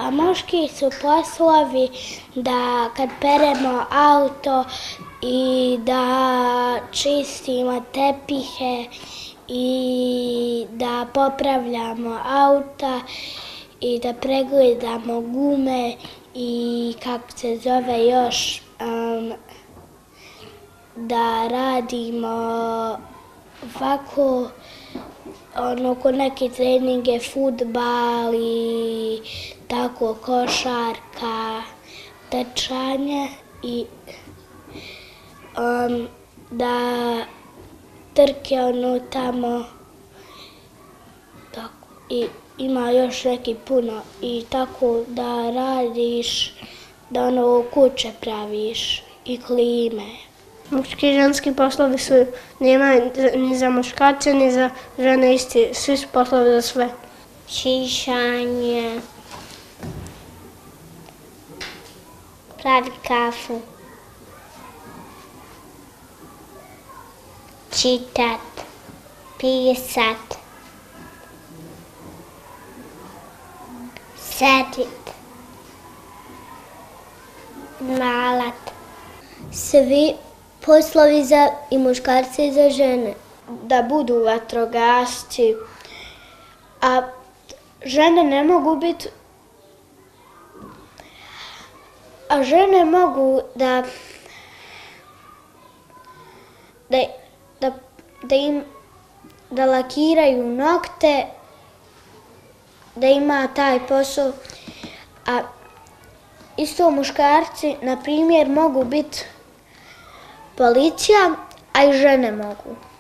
A muški su poslovi da kad peremo auto i da čistimo tepihe i da popravljamo auta i da pregledamo gume i kako se zove još, da radimo ovako ko neke treninge, fudbal i tako košarka, trčanje i da trke tamo i ima još neki puno i tako da radiš, da kuće praviš i klime. Muški i ženski poslovi su, nema ni za muškarce ni za žene isti, svi su poslovi za sve. Šišanje, pravi kafu, čitat, pisat, sedit, malat. Svi poslovi za i muškarce i za žene. Da budu vatrogasci, a žene ne mogu biti, a žene mogu da lakiraju nokte, da ima taj posao, a isto muškarci, na primjer, mogu biti policija, a i žene mogu.